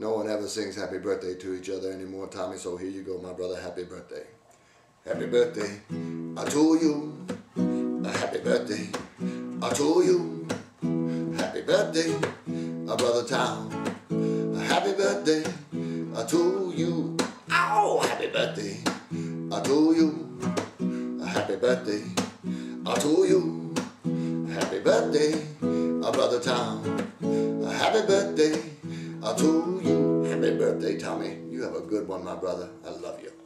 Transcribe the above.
No one ever sings happy birthday to each other anymore, Tommy, so here you go, my brother. Happy birthday. Happy birthday to you. Happy birthday to you. Happy birthday, Brother Tom. Happy birthday to you. Ow! Happy birthday to you. Happy birthday to you. Happy birthday, Brother Tom. Happy birthday to you. Happy birthday, Tommy. You have a good one, my brother. I love you.